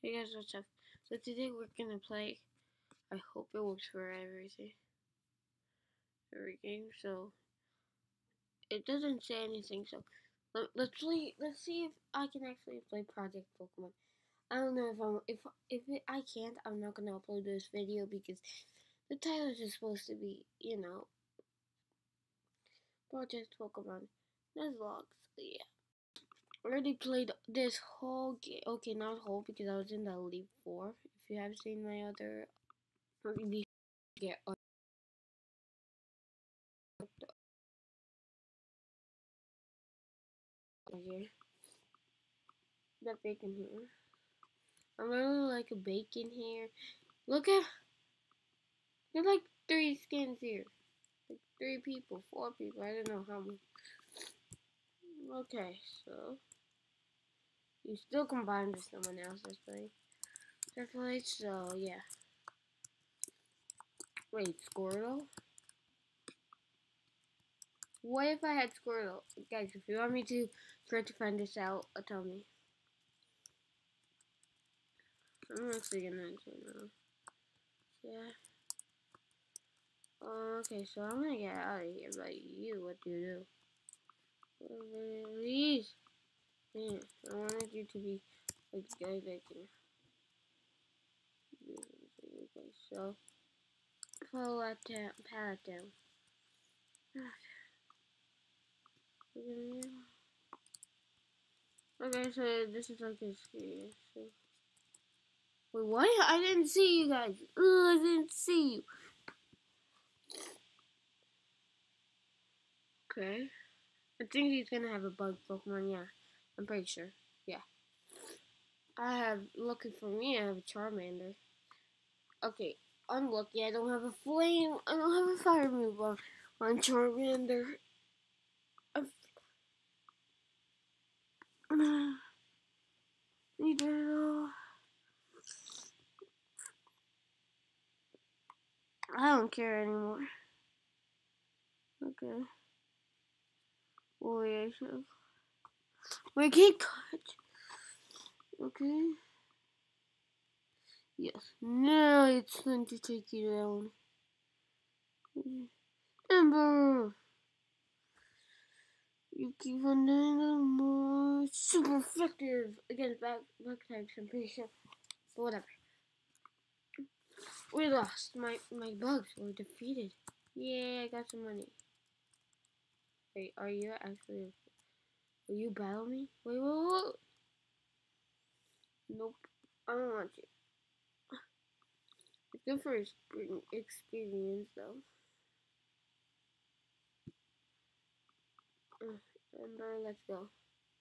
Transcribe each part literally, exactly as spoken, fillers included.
Hey guys, what's up? So today we're gonna play. I hope it works for everything, every game. So it doesn't say anything. So let, let's play. Let's see if I can actually play Project Pokemon. I don't know if I'm if if it, I can't. I'm not gonna upload this video because the title is supposed to be, you know, Project Pokemon Nuzlocke. So yeah, already played this whole game. Okay, not whole because I was in the Elite Four. If you have seen my other, you get here. The bacon here. I really like a bacon here. Look at, there's like three skins here. Like three people, four people. I don't know how many. Okay, so you still combine with someone else's play. Definitely. So yeah. Wait, Squirtle? What if I had Squirtle? Guys, if you want me to try to find this out, uh, tell me. I'm actually gonna enter now. Yeah. Uh, okay, so I'm gonna get out of here. But you, what do you do? Please. Yeah, I wanted you to be like guy bacon. So pull that down, pat it down. Okay, so this is like a scary. So. Wait, what? I didn't see you guys. Ugh, I didn't see you. Okay. I think he's gonna have a bug Pokemon, yeah. I'm pretty sure. Yeah. I have, lucky for me, I have a Charmander. Okay, unlucky, I don't have a flame. I don't have a fire move on, on Charmander. Need it all. I don't care anymore. Okay. Oh yeah, I should. We can't touch. Okay. Yes. Now it's time to take you down. Ember! You keep on doing the more super effective against back back types, I'm pretty sure. But whatever. We lost. My my bugs were defeated. Yeah, I got some money. Wait, are you actually, will you battle me? Wait, wait, wait. Nope. I don't want you. It's good for experience though. Ember, let's go.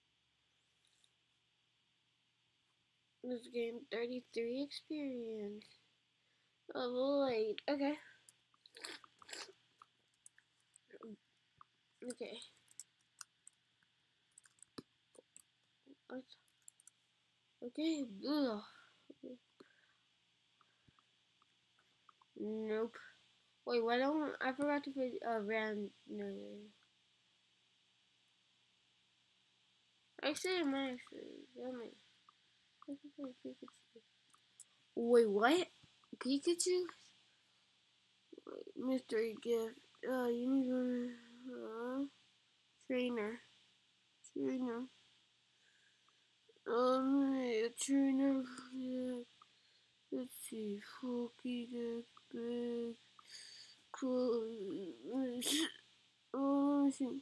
Let's gain thirty-three experience. Level eight. Okay. Okay. Okay. Ugh. Nope. Wait, why don't I forgot to put uh round? No, no, no. I said Max. Damn it. Wait, what? Pikachu? Mystery gift. Uh, you need one. Uh, trainer. Trainer. Um, a trainer. Yeah. Let's see. Funky deck. Big. Cool. Oh, let me see.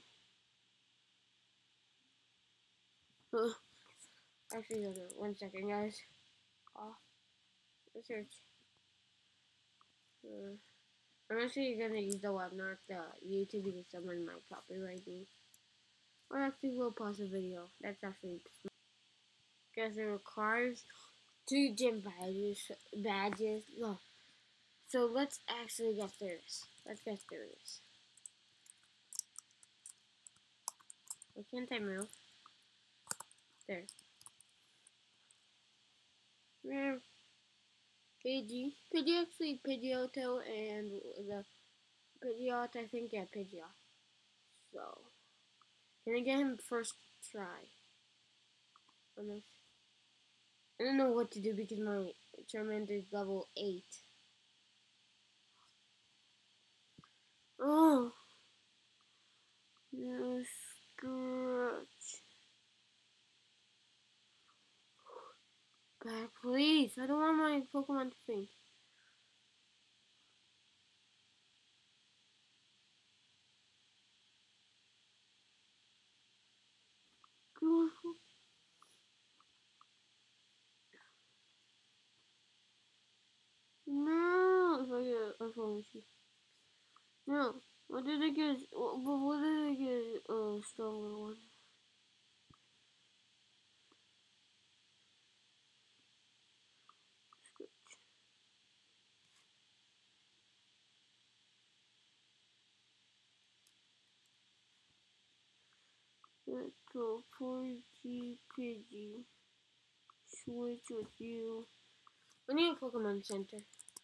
Uh, actually, no, no. One second, guys. Oh, research. Uh, I'm actually gonna use the web, not the YouTube, because someone might copyright me. Or actually, we'll pause the video. That's actually because it requires two gym badges. Badges. No. So let's actually get through this. Let's get through this. Why can't I move? There. Yeah. Pidgey. Pidgey actually Pidgeotto and the Pidgeot, I think, yeah, Pidgeot. So, can I get him first try? On this? I don't know what to do because my Charmander is level eight. Oh, no scratch. Back, please. I don't want my Pokemon to faint. No, if I get, I promise you. No, what did I get? What, what did I get? A uh, stronger one. Little Porgy Pidgey. Switch with you. I need a Pokemon Center.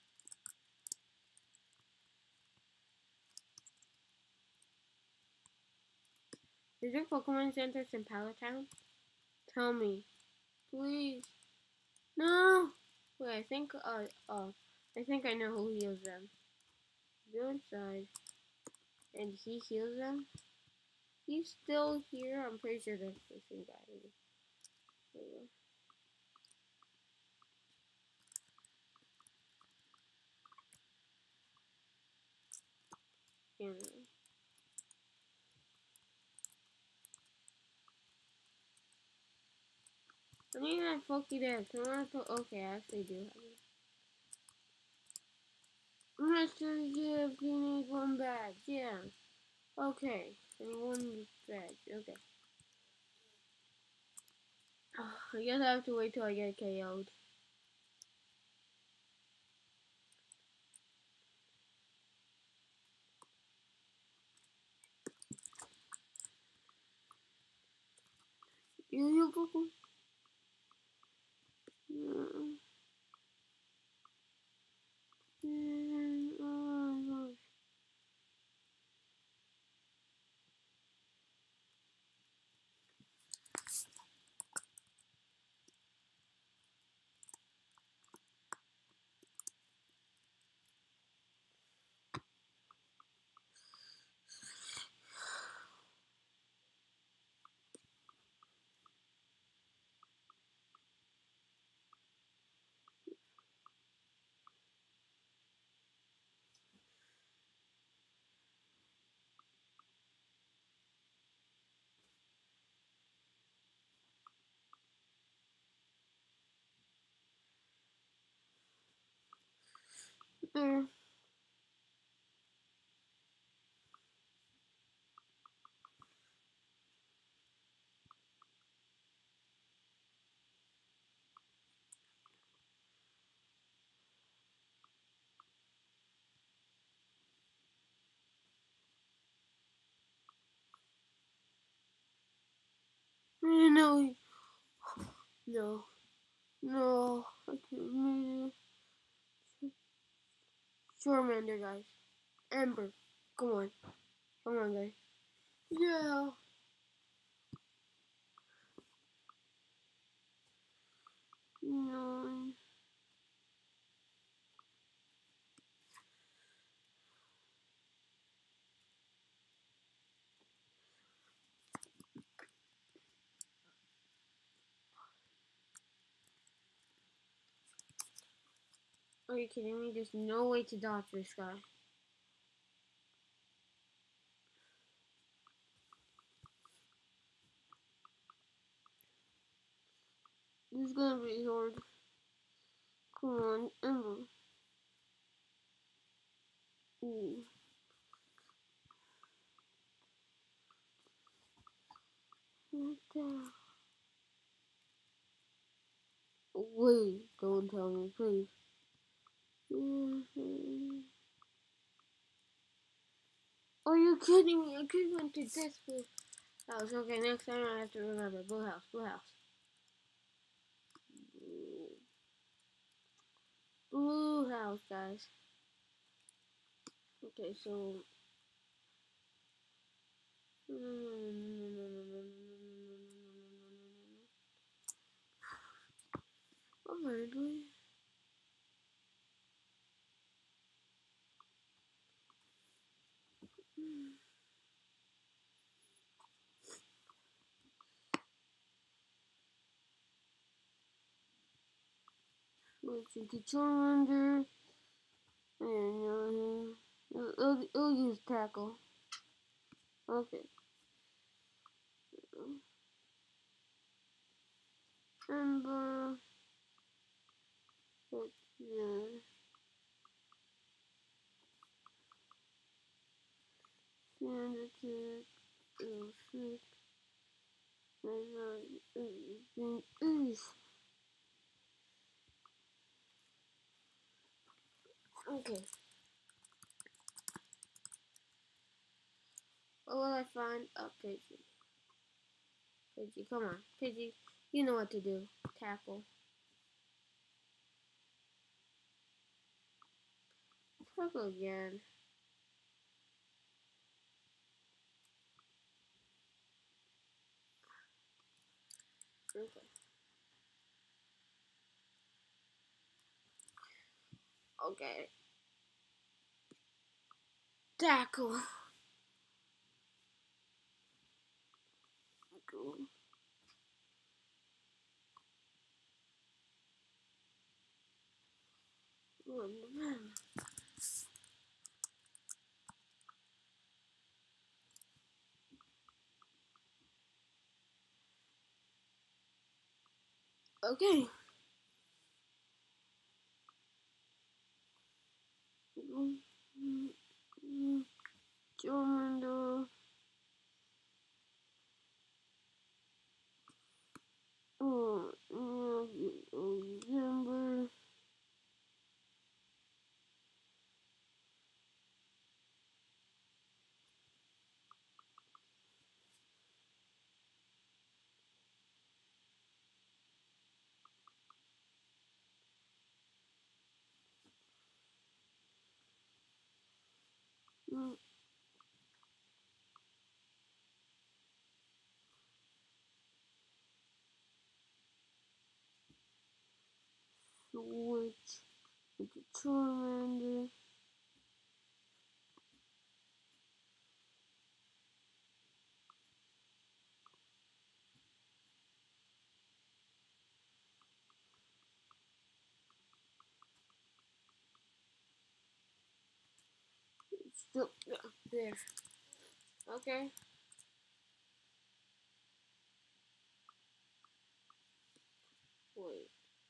Is there Pokemon Centers in Pallet Town? Tell me. Please. No! Wait, I think, uh, oh. I think I know who heals them. Go inside. And he heals them? He's still here? I'm pretty sure that's the same guy. There we go. Yeah. I need that Pokédex. I want to. Okay, I actually do have it. Mister Gift, you need one badge. Yeah. Okay. I need one badge. Okay. Oh, I guess I have to wait till I get K O'd. You, you, Pokemon? Mm. Mm. Oh my gosh. Mm. No. No. No. I can't make it. Charmander, guys. Ember. Come on. Come on, guys. Yeah. No. Are you kidding me? There's no way to dodge this guy. This is gonna be hard. Come on, Ember. Ooh. What the? Wait, don't tell me, please. Mm-hmm. Are you kidding me? I could went to this blue house. Okay, next time I have to remember. Blue house, blue house. Blue house, guys. Okay, so... Switch into Charmander. And uh, it'll, it'll, it'll use tackle. Okay. Ember. Yeah. Syndicate. Oh, shit. Okay. What will I find? A Pidgey. Pidgey, come on. Pidgey, you know what to do. Tackle. Tackle again. Okay. Okay. Tackle. Cool. Okay. Charmander. Oh, Ember. Switch into Charmander. Still there. Okay. Wait.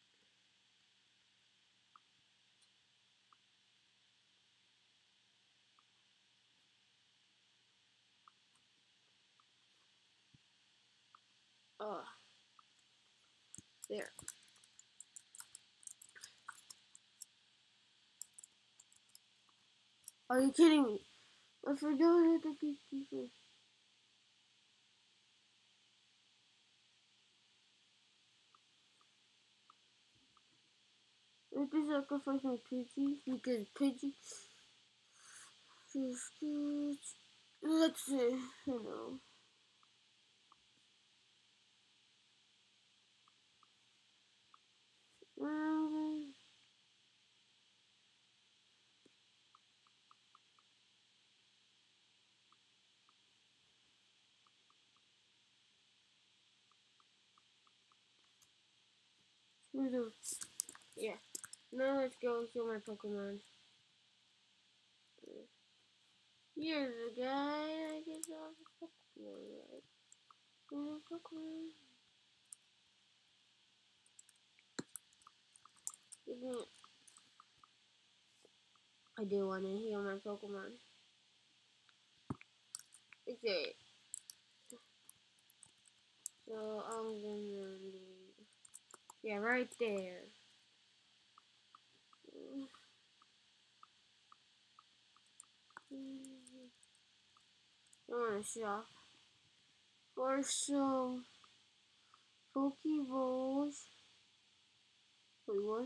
Oh. There. Are you kidding me? I forgot how to keep people. I have to sacrifice my Pidgey because Pidgey feels good. Let's see. You know. Um, yeah. Now let's go kill my Pokemon. Here's the guy. I guess all the Pokemon, right? Here's the Pokemon. I do want to heal my Pokemon. Okay. So I'm gonna leave. Yeah, right there. I want to shop for some Pokeballs. Wait, what?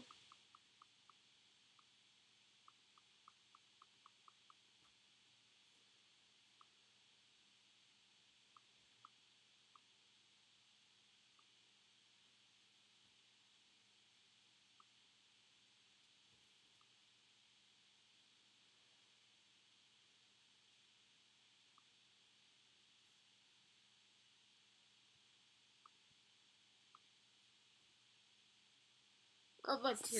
Oh, but two.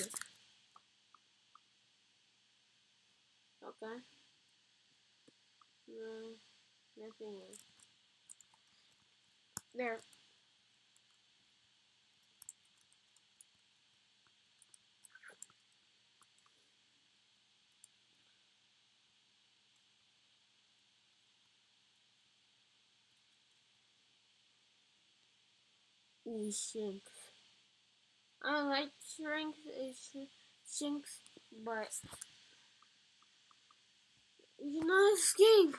Okay. No, nothing else. There. Ooh, Shinx. I like Shinx, Shinx, but we cannot escape.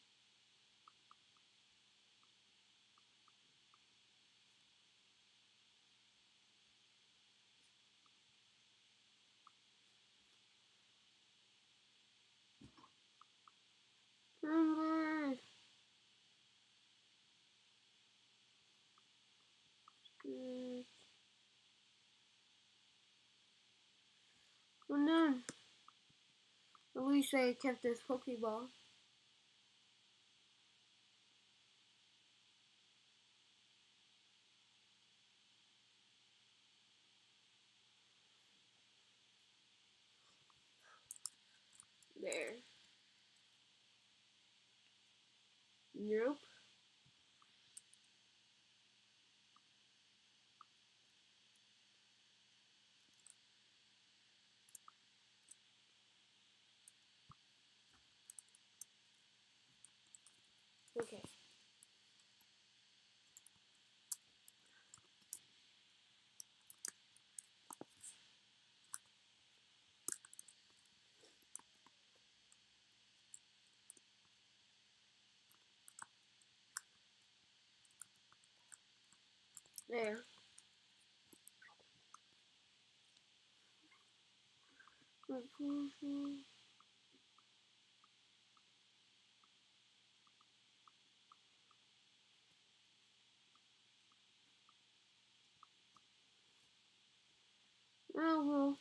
Remember. Mm. And then, at least I kept this Pokeball. There. Nope. Okay. There. Oh well.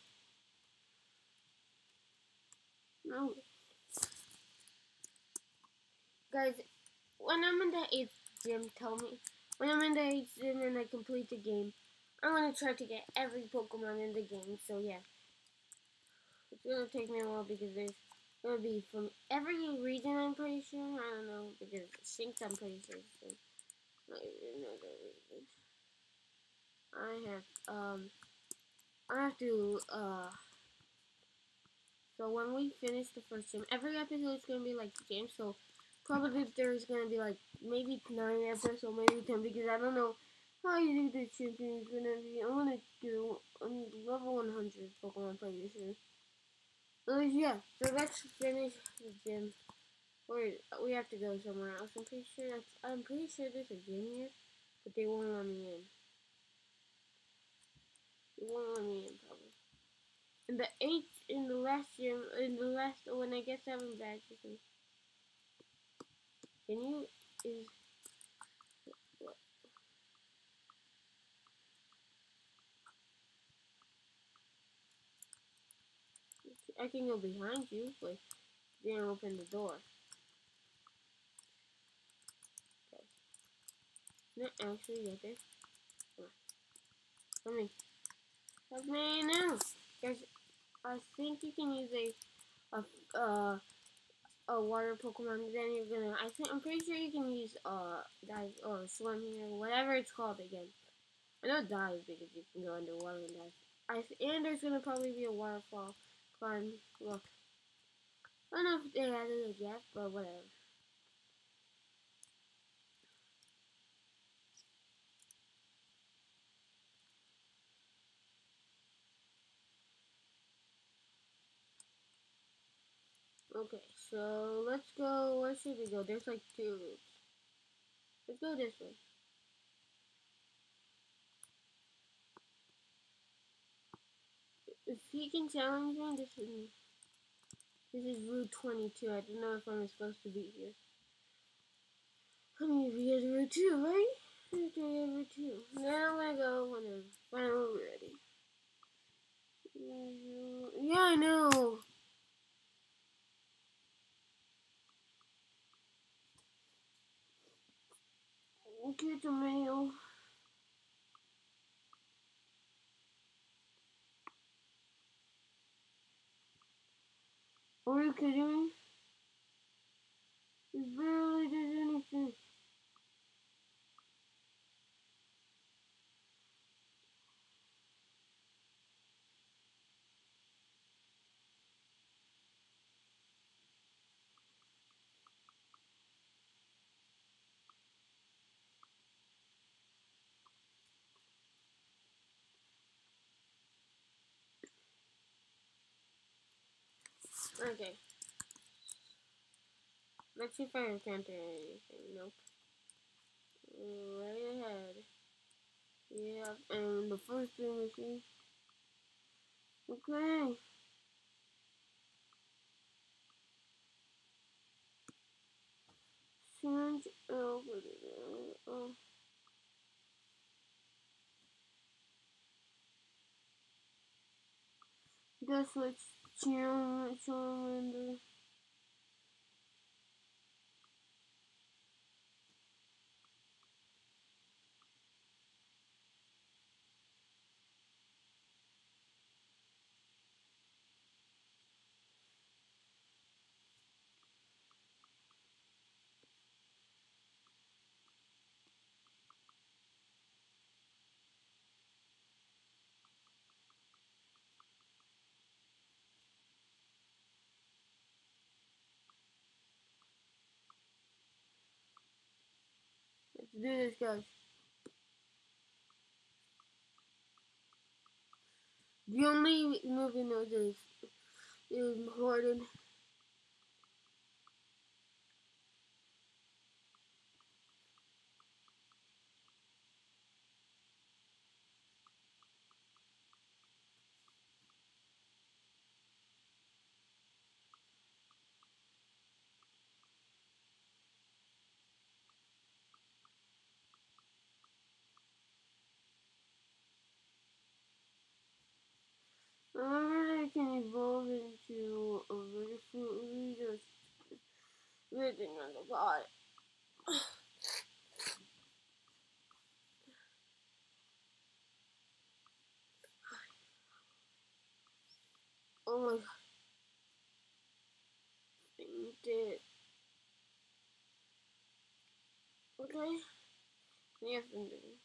No. Guys, when I'm in the eighth gym, tell me. When I'm in the eighth gym and I complete the game, I'm gonna try to get every Pokemon in the game. So yeah, it's gonna take me a while because there's gonna be from every region. I'm pretty sure. I don't know because Shinx I'm pretty sure. So I don't even know the region. I have um. I have to uh. So when we finish the first gym, every episode is gonna be like the game. So probably there's gonna be like maybe nine episodes or maybe ten because I don't know how you do the champion is gonna be. I'm gonna do um, level one hundred Pokemon play this year. So yeah, so let's finish the gym. Wait, we have to go somewhere else. I'm pretty sure that's, I'm pretty sure there's a gym here, but they won't let me in. They won't let me in probably. In the eighth, in the last gym, in the last when I get seven badges. Can you is what? I can go behind you, but you didn't open the door. Okay. No, actually, get this. Come on. Come in. Help me now. Guys, I think you can use a a uh a water Pokemon. Then you're gonna. I think I'm pretty sure you can use uh dive or swim here, whatever it's called again. I know dive because you can go underwater and dive. I and there's gonna probably be a waterfall climb. Look, I don't know if they added it yet, but whatever. Okay, so let's go. Where should we go? There's like two routes. Let's go this way. If he can challenge me, this is this is Route twenty-two. I don't know if I'm supposed to be here. I mean, if he has Route two, right? Okay, Route two. Now I'm gonna go when I'm finally ready. Yeah, I know. Okay, tomato. Are you kidding me? It barely did anything. Okay. Let's see if I encounter anything. Nope. Right ahead. Yeah, and the first thing we see. Okay. Change over there. Oh. Guess what's Charmander? Let's do this, guys. The only move he knows is, is Harden. Remember they can evolve into a really fruity just written on the bottom. Oh my god. You did. Okay? Yes, I'm doing.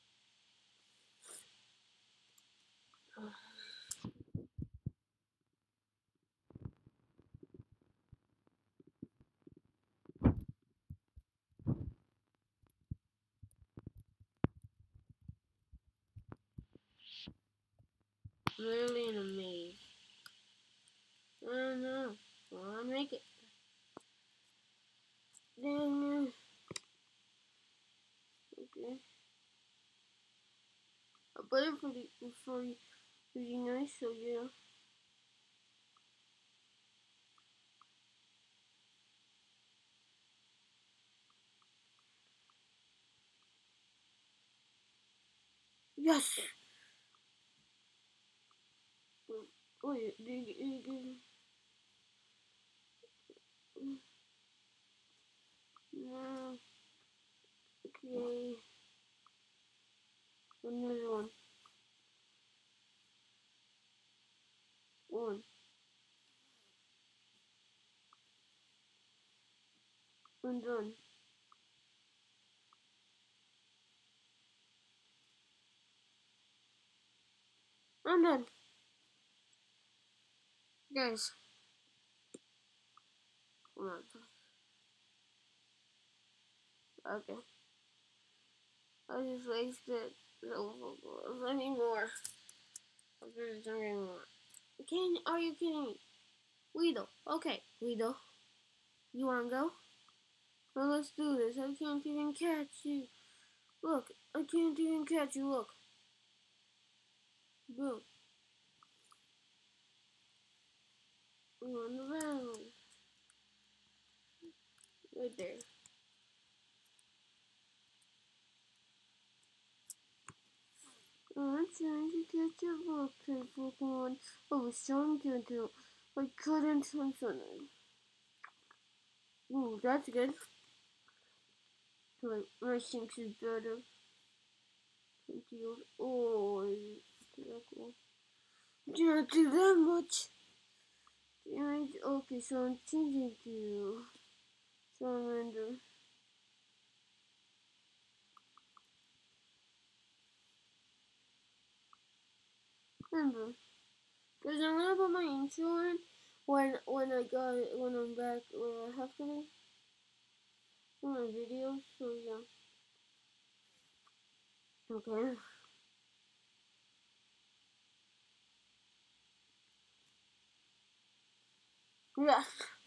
Literally in a maze. I don't know. Well, I'll make it. Dang it. Okay. I put it pretty, pretty, pretty nice, so yeah. Yes! Wait, dig, dig, dig. No. Okay. Another one. One. I'm done. I'm done. Guys. Come on. Okay. I just wasted so many more. There's many more. Can are you kidding me? Weedle. Okay, Weedle. You wanna go? Well, let's do this. I can't even catch you. Look, I can't even catch you. Look. Boom. We're on the ground. Right there. I'm trying to catch a book Pokemon. I was trying to do. I couldn't. I'm sorry. Ooh, that's good. Like, my Shinx is better. Oh, that's cool. Do not do that much. Image, okay, so I'm changing to Salamander. Remember, because I'm gonna put my intro in when when I got it, when I'm back where I have to be for my videos. So yeah, okay. Yes.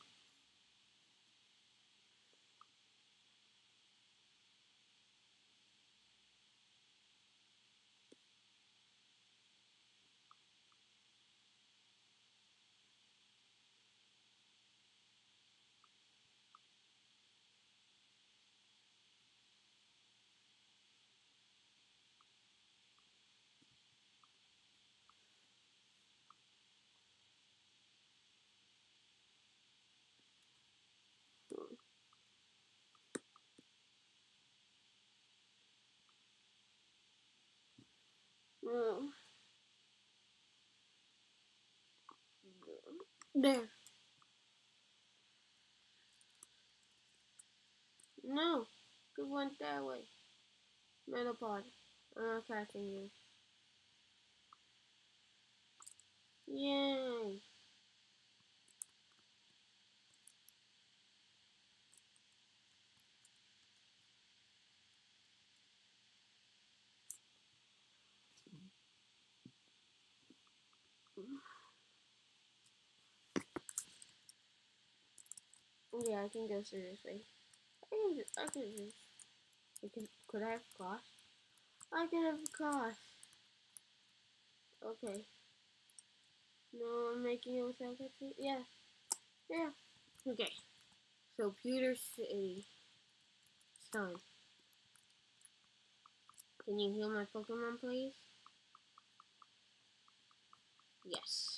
No. There. No. It went that way. Metapod. I'm attacking you. Yay. Yeah, I can go seriously. I can just, I can just, I can, could I have cross? I could have cross. Okay. No, I'm making it without that. Yeah. Yeah. Okay. So, Pewter City. It's time. Can you heal my Pokemon, please? Yes.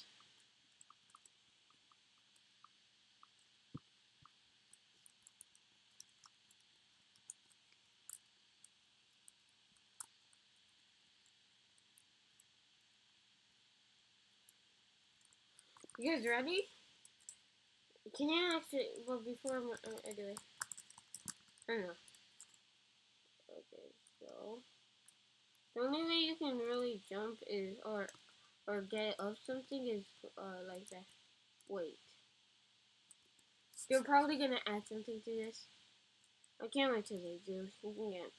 You guys ready? Can you actually, well, before I'm, I, I do it. I don't know. Okay, so. The only way you can really jump is, or, or get up something is, uh, like that. Wait. You're probably gonna add something to this. I can't wait till they do. You can get.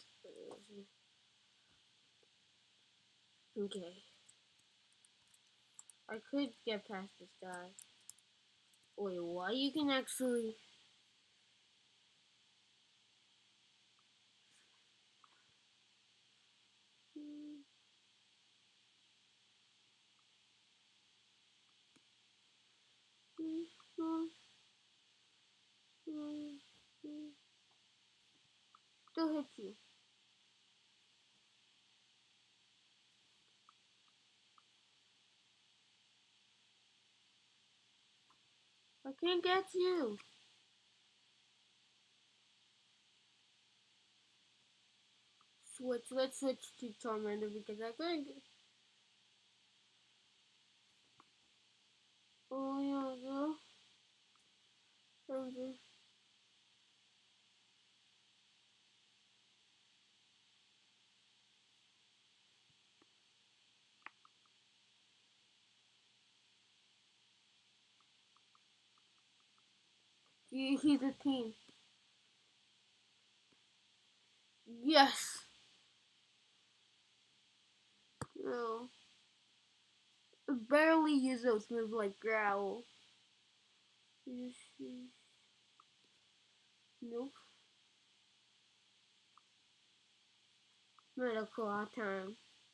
Okay. I could get past this guy. Wait, what? You can actually. Still hit you. I can't get you. Switch, let's switch to Charmander because I couldn't get. Oh, yeah, girl. Charmander. He, he's a team. Yes. No. I barely use those moves like Growl. Nope. Medical time.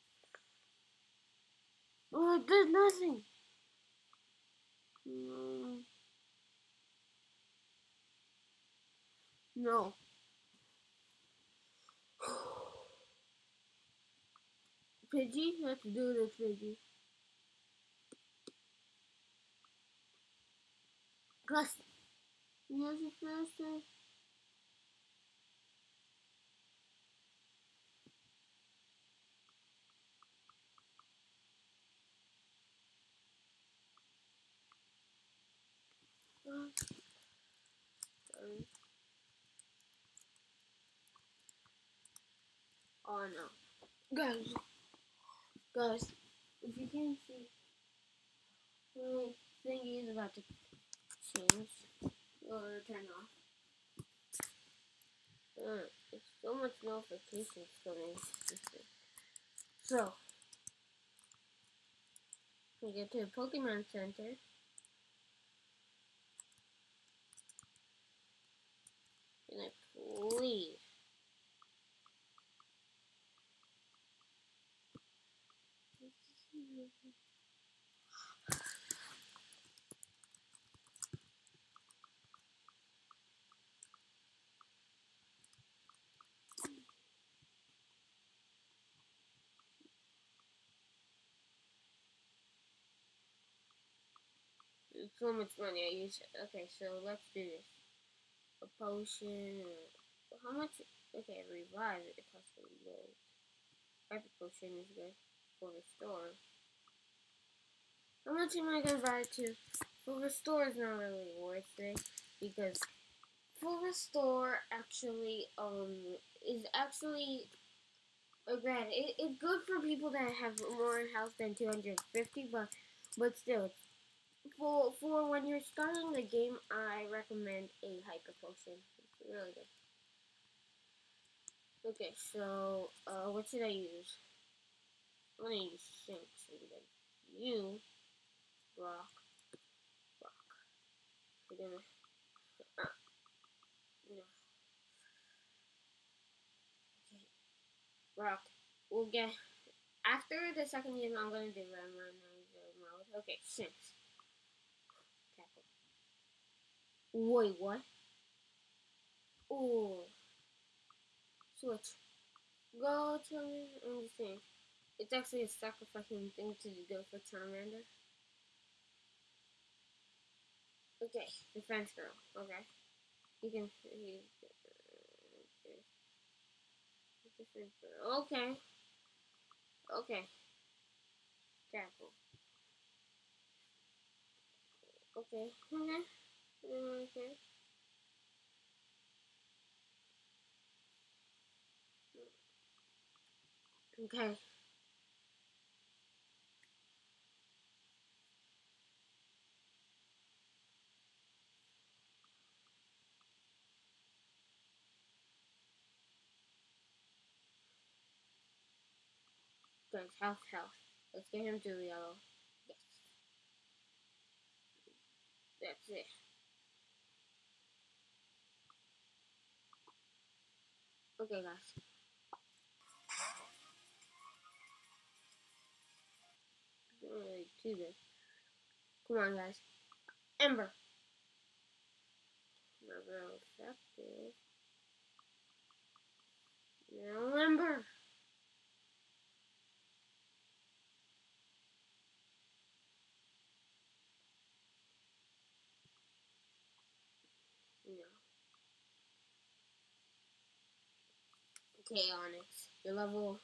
Oh, it did nothing. No. No. Pidgey? Let's do this, Pidgey. Gus. Use it faster. Oh no. Guys, guys, if you can see, my thingy is about to change or turn off. Uh, it's so much notifications coming. So, we get to the Pokemon Center. And I please. It's so much money I use. Okay, so let's do this. A potion. Uh, how much? Okay, revive. It costs a load. Hyper potion is good for restore. How much am I gonna buy it to? For restore is not really worth it because for restore actually um is actually uh, granted it, it's good for people that have more health than two hundred fifty, but but still for for when you're starting the game, I recommend a hyper potion. It's really good. Okay, so uh, what should I use? I'm gonna use Shinx and then you, Brock, Brock. We're gonna, uh, no, okay, Brock. We'll get after the second game. I'm gonna do Randomizer mode. Okay, Shinx. Tackle. Wait, what? Oh, switch. Go to understand. It's actually a sacrificing thing to go for Charmander. Okay, defense girl. Okay, you can. You, okay. Defense girl. Okay. Okay. Tackle. Okay. Okay. Okay. Okay. Guys, health, health. Let's get him to the yellow. Yes. That's it. Okay, guys. Don't really do this. Come on, guys. Ember. Not real effective. No Ember. No. Okay, Onyx. Your level.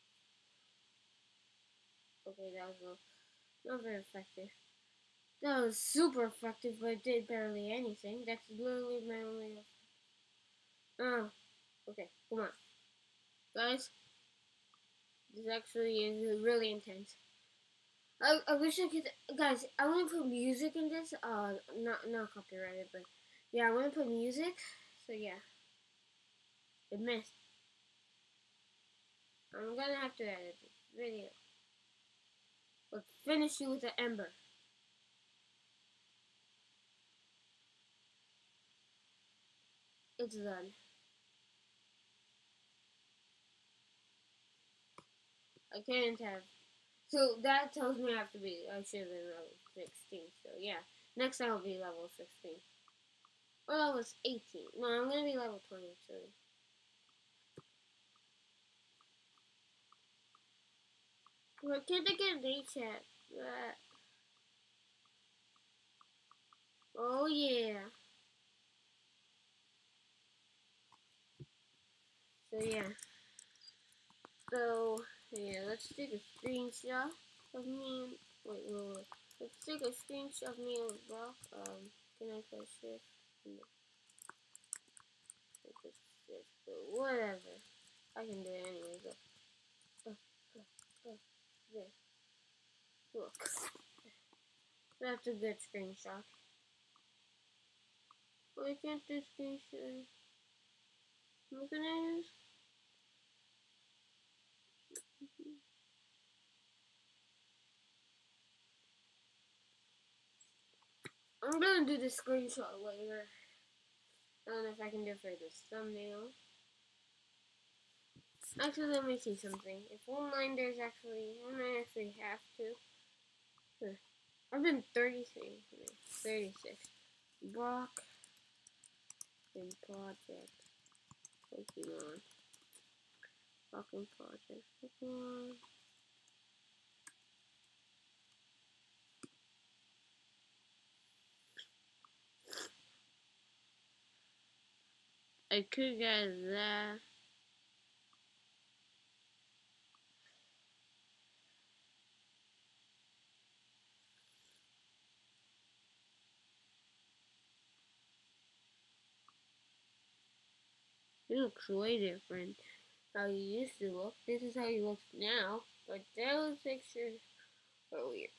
Okay, that was not very effective. That was super effective, but it did barely anything. That's literally my only. Oh. Okay, come on. Guys, this actually is really intense. I, I wish I could, guys. I want to put music in this. Uh, not not copyrighted, but yeah, I want to put music. So yeah, it missed. I'm gonna have to edit this video. Let's finish you with the ember. It's done. I can't have. So that tells me I have to be. I should have been level sixteen. So yeah, next time I'll be level sixteen. Or level eighteen. No, I'm gonna be level twenty actually. Why can't I get a chat? Oh yeah. So yeah. So yeah, let's take a screenshot of me. And, wait, wait, wait. Let's take a screenshot of me and Brock. Um, can I press shift? No. I press shift, but whatever. I can do it anyways. Uh, uh, uh, uh, there. Look. That's a good screenshot. Why can't this screenshot? Look at this. I'm gonna do the screenshot later. I don't know if I can do it for this thumbnail. Actually, let me see something. If one line there's actually, I might actually have to. Huh. I've been thirty-three, thirty-six. Brock and Project Pokemon. Brock and Project Pokemon. I could get that. He looks way different. How he used to look. This is how he looks now. But those pictures are weird.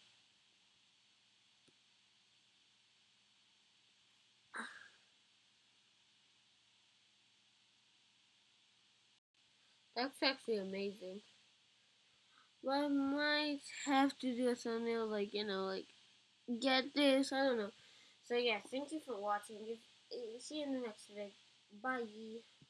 That's actually amazing. But I might have to do a thumbnail like, you know, like, get this. I don't know. So yeah, thank you for watching. See you in the next video. Bye.